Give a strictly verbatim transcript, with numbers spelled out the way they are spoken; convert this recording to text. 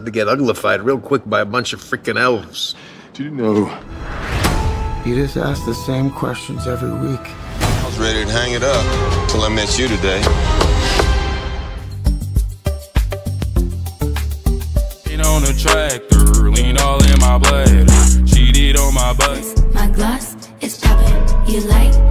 about to get uglified real quick by a bunch of freaking elves. Do you know? You just ask the same questions every week. I was ready to hang it up till I met you today. Lean on the tractor, lean all in my blood. Cheated on my butt. My gloss is popping. You like?